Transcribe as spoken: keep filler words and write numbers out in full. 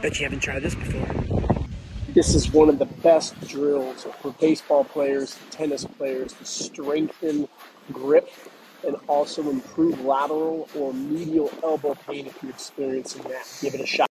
Bet you haven't tried this before. This is one of the best drills for baseball players, tennis players to strengthen grip and also improve lateral or medial elbow pain if you're experiencing that. Give it a shot.